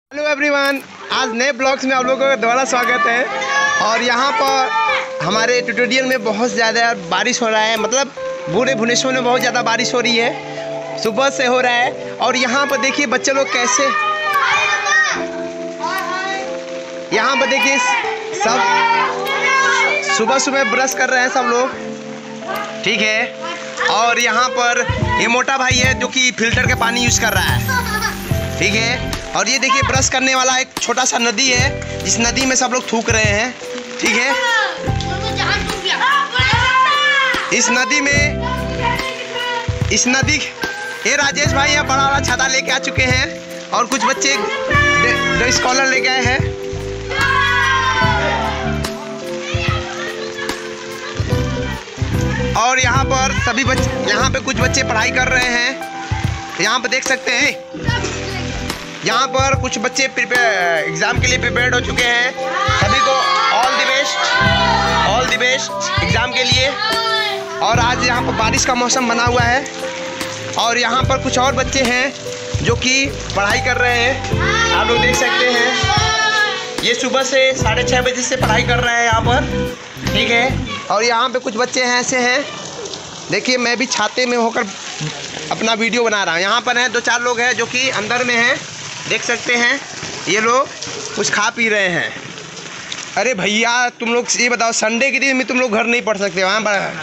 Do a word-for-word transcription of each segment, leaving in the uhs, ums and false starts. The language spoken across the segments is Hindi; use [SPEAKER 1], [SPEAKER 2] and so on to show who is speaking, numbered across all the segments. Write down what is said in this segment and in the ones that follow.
[SPEAKER 1] हेलो एवरीवन, आज नए ब्लॉग्स में आप लोगों का दोबारा स्वागत है। और यहाँ पर हमारे ट्यूटोरियल में बहुत ज़्यादा बारिश हो रहा है, मतलब पूरे भुवनेश्वर में बहुत ज़्यादा बारिश हो रही है, सुबह से हो रहा है। और यहाँ पर देखिए बच्चे लोग कैसे, यहाँ पर देखिए सब सुबह सुबह ब्रश कर रहे हैं सब लोग, ठीक है। और यहाँ पर ये मोटा भाई है जो कि फिल्टर के पानी यूज़ कर रहा है, ठीक है। और ये देखिए ब्रश करने वाला एक छोटा सा नदी है, जिस नदी में सब लोग थूक रहे हैं, ठीक है। इस नदी में इस नदी ये राजेश भाई यहाँ बड़ा वाला छाता लेके आ चुके हैं और कुछ बच्चे दो स्कॉलर लेके आए हैं। और यहाँ पर सभी बच्चे, यहाँ पे कुछ बच्चे पढ़ाई कर रहे हैं। यहाँ पे देख सकते हैं, यहाँ पर कुछ बच्चे प्रिपेयर एग्ज़ाम के लिए प्रिपेयर्ड हो चुके हैं। सभी को all the best, all the best exam के लिए। और आज यहाँ पर बारिश का मौसम बना हुआ है और यहाँ पर कुछ और बच्चे हैं जो कि पढ़ाई कर रहे हैं, आप लोग देख सकते हैं। ये सुबह से साढ़े छः बजे से पढ़ाई कर रहे हैं यहाँ पर, ठीक है। और यहाँ पे कुछ बच्चे हैं ऐसे हैं, देखिए मैं भी छाते में होकर अपना वीडियो बना रहा हूँ। यहाँ पर हैं दो चार लोग हैं जो कि अंदर में हैं, देख सकते हैं। ये लोग कुछ खा पी रहे हैं। अरे भैया तुम लोग ये बताओ, संडे के दिन में तुम लोग घर नहीं पढ़ सकते वहाँ पर?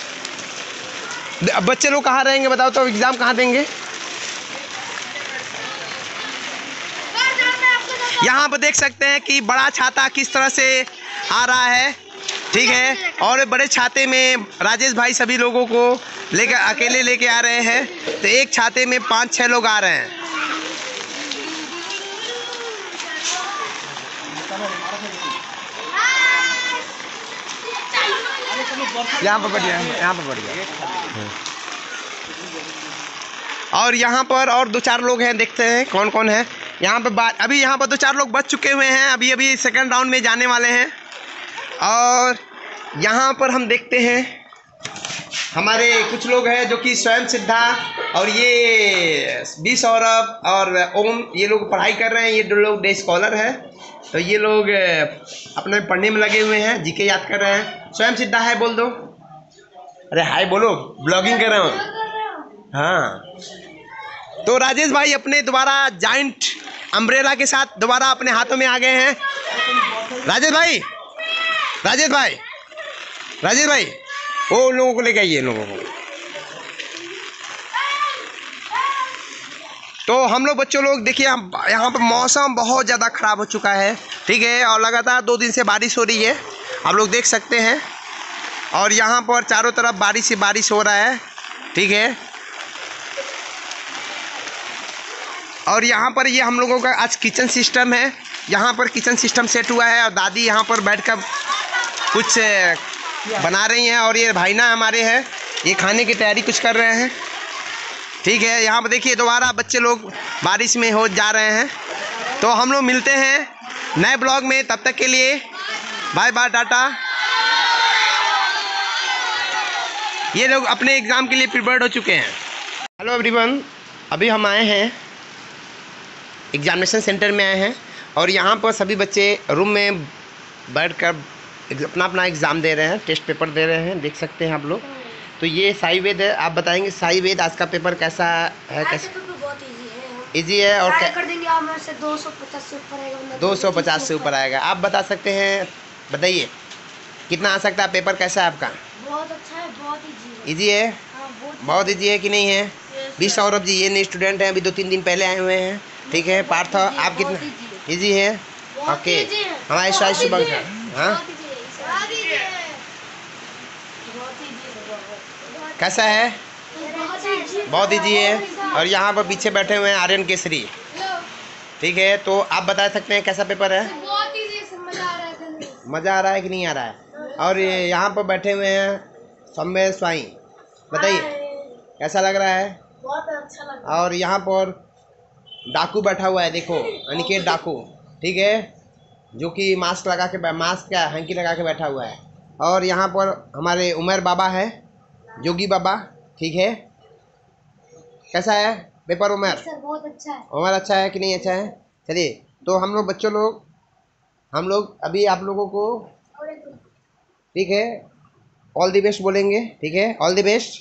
[SPEAKER 1] बच्चे लोग कहाँ रहेंगे बताओ तो, एग्ज़ाम कहाँ देंगे? यहाँ पर देख सकते हैं कि बड़ा छाता किस तरह से आ रहा है, ठीक है। और बड़े छाते में राजेश भाई सभी लोगों को लेकर अकेले लेके आ रहे हैं, तो एक छाते में पाँच छः लोग आ रहे हैं। यहाँ पर बढ़िया, यहाँ पर बढ़िया। और यहाँ पर और दो चार लोग हैं, देखते हैं कौन कौन है यहाँ पर। अभी यहाँ पर दो चार लोग बच चुके हुए हैं, अभी अभी सेकंड राउंड में जाने वाले हैं। और यहाँ पर हम देखते हैं हमारे कुछ लोग हैं जो कि स्वयं सिद्धा और ये बी सौरभ और ओम, ये लोग पढ़ाई कर रहे हैं। ये दो लोग डे स्कॉलर है, तो ये लोग अपने पढ़ने में लगे हुए हैं, जीके याद कर रहे हैं। स्वयं सिद्धा है बोल दो, अरे हाय बोलो, ब्लॉगिंग कर रहा हूँ। हाँ, तो राजेश भाई अपने दोबारा जाइंट अम्ब्रेला के साथ दोबारा अपने हाथों में आ गए हैं। राजेश भाई, राजेश भाई, राजेश भाई वो लोगों को लेके आइए, लोगों को। तो हम लोग बच्चों लोग देखिए, यहाँ पर मौसम बहुत ज़्यादा ख़राब हो चुका है, ठीक है। और लगातार दो दिन से बारिश हो रही है, आप लोग देख सकते हैं। और यहाँ पर चारों तरफ बारिश ही बारिश हो रहा है, ठीक है। और यहाँ पर ये हम लोगों का आज किचन सिस्टम है, यहाँ पर किचन सिस्टम सेट हुआ है और दादी यहाँ पर बैठकर कुछ बना रही हैं। और ये भाई ना हमारे हैं, ये खाने की तैयारी कुछ कर रहे हैं, ठीक है। यहाँ पर देखिए दोबारा बच्चे लोग बारिश में हो जा रहे हैं। तो हम लोग मिलते हैं नए ब्लॉग में, तब तक के लिए बाय बाय, टाटा। ये लोग अपने एग्ज़ाम के लिए प्रिपेयर्ड हो चुके हैं। हेलो एवरीवन, अभी हम आए हैं एग्जामिनेशन सेंटर में आए हैं और यहाँ पर सभी बच्चे रूम में बैठकर अपना अपना एग्ज़ाम दे रहे हैं, टेस्ट पेपर दे रहे हैं, देख सकते हैं आप लोग। तो ये साई वेद है, आप बताएंगे साई वेद आज का पेपर कैसा है? कैसा?
[SPEAKER 2] बहुत इजी है,
[SPEAKER 1] इजी है। और
[SPEAKER 2] कर देंगे आप में से दो सौ पचास से ऊपर आएगा,
[SPEAKER 1] दो सौ पचास से ऊपर आएगा। आप बता सकते हैं, बताइए कितना आ सकता है? पेपर कैसा है आपका?
[SPEAKER 2] बहुत अच्छा है, बहुत इजी है।
[SPEAKER 1] इजी है?
[SPEAKER 2] हाँ, बहुत,
[SPEAKER 1] बहुत इजी है कि नहीं है? बी सौरभ जी ये नए स्टूडेंट हैं, अभी दो तीन दिन पहले आए हुए हैं, ठीक है। पार्थ आप कितना? इजी है, ओके। हमारे शायद सुबह का, हाँ कैसा है? बहुत इजी है। और यहाँ पर पीछे बैठे हुए हैं आर्यन केसरी, ठीक है। तो आप बता सकते हैं कैसा पेपर है?
[SPEAKER 2] बहुत इजी है, मजा आ रहा है।
[SPEAKER 1] मज़ा आ रहा है कि नहीं आ रहा है? और यहाँ पर बैठे हुए हैं सम्मेद स्वाई, बताइए कैसा लग रहा है?
[SPEAKER 2] बहुत अच्छा लग रहा है।
[SPEAKER 1] और यहाँ पर डाकू बैठा हुआ है, देखो अनिकेत डाकू, ठीक है, जो कि मास्क लगा के मास्क क्या हैंकी लगा के बैठा हुआ है। और यहाँ पर हमारे उमर बाबा है, जोगी बाबा, ठीक है। कैसा है पेपर उमर?
[SPEAKER 2] सर बहुत अच्छा है।
[SPEAKER 1] उमर अच्छा है कि नहीं अच्छा है? चलिए तो हम लोग बच्चों लोग हम लोग अभी आप लोगों को ठीक है ऑल द बेस्ट बोलेंगे, ठीक है, ऑल द बेस्ट।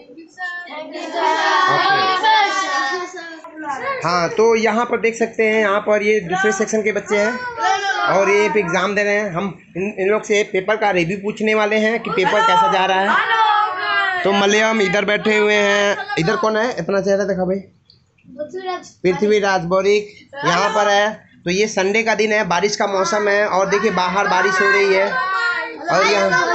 [SPEAKER 1] हाँ, तो यहाँ पर देख सकते हैं, यहाँ पर ये दूसरे सेक्शन के बच्चे हैं और ये एग्ज़ाम दे रहे हैं। हम इन इन लोग से पेपर का रिव्यू पूछने वाले हैं कि पेपर कैसा जा रहा है। तो मलयालम इधर बैठे हुए हैं। इधर कौन है, अपना चेहरा दिखा भाई। पृथ्वीराज बौरिक यहाँ पर है। तो ये संडे का दिन है, बारिश का मौसम है और देखिए बाहर बारिश हो रही है और यहाँ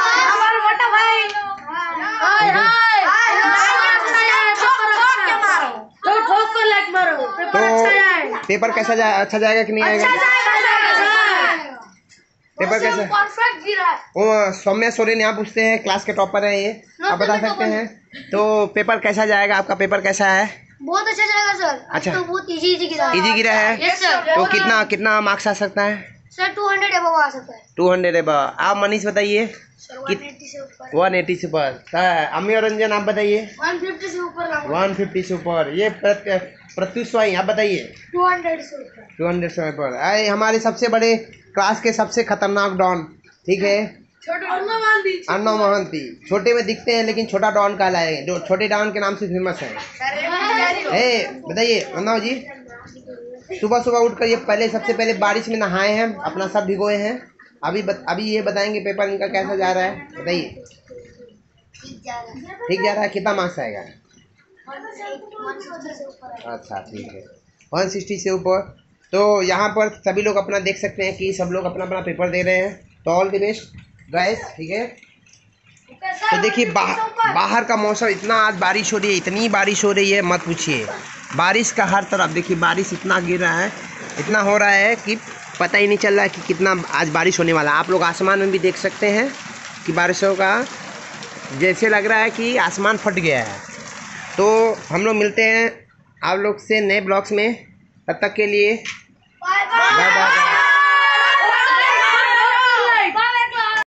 [SPEAKER 1] तो पेपर कैसा जाए, अच्छा जाएगा कि नहीं आएगा? पेपर कैसा?
[SPEAKER 2] परफेक्ट गिरा है।
[SPEAKER 1] वो सौम्या सोरेन यहाँ पूछते हैं, क्लास के टॉपर है ये, आप बता सकते हैं। तो पेपर कैसा जाएगा, आपका पेपर कैसा है?
[SPEAKER 2] बहुत अच्छा जाएगा सर।
[SPEAKER 1] अच्छा,
[SPEAKER 2] तो बहुत इजी इजी गिरा है।
[SPEAKER 1] इजी गिरा है।
[SPEAKER 2] Yes sir.
[SPEAKER 1] तो कितना कितना मार्क्स आ सकता है?
[SPEAKER 2] सर टू हंड्रेड अबव आ सकता है।
[SPEAKER 1] Two hundred above. आप मनीष बताइए।
[SPEAKER 2] वन एटी से ऊपर।
[SPEAKER 1] वन एटी से ऊपर। अमी और रंजन आप बताइए।
[SPEAKER 2] वन फिफ्टी से ऊपर।
[SPEAKER 1] वन फिफ्टी से ऊपर। ये प्रत्युष स्वाई आप बताइए।
[SPEAKER 2] टू हंड्रेड से ऊपर।
[SPEAKER 1] टू हंड्रेड से ऊपर। आए हमारे सबसे बड़े क्लास के सबसे खतरनाक डॉन, ठीक है, अन्ना मोहंती। छोटे में दिखते हैं लेकिन छोटा डॉन कहलाए, जो छोटे डॉन के नाम से फेमस है। ए बताइए अन्ना जी, सुबह सुबह उठ कर ये पहले सबसे पहले बारिश में नहाए हैं, अपना सब भिगोए हैं। अभी बत, अभी ये बताएंगे पेपर इनका कैसा जा रहा है, बताइए। ठीक जा रहा है। कितना मार्क्स आएगा? अच्छा ठीक है, वन सिक्सटी से ऊपर। तो यहाँ पर सभी लोग अपना देख सकते हैं कि सब लोग अपना अपना पेपर दे रहे हैं। तो ऑल द बेस्ट गाइस, ठीक है। तो देखिए बा, बाहर का मौसम, इतना आज बारिश हो रही है, इतनी बारिश हो रही है मत पूछिए। बारिश का हर तरफ देखिए, बारिश इतना गिर रहा है, इतना हो रहा है कि पता ही नहीं चल रहा है कि कितना आज बारिश होने वाला है। आप लोग आसमान में भी देख सकते हैं कि बारिशों का जैसे लग रहा है कि आसमान फट गया है। तो हम लोग मिलते हैं आप लोग से नए ब्लॉग्स में, तब तक के लिए बाय बाय।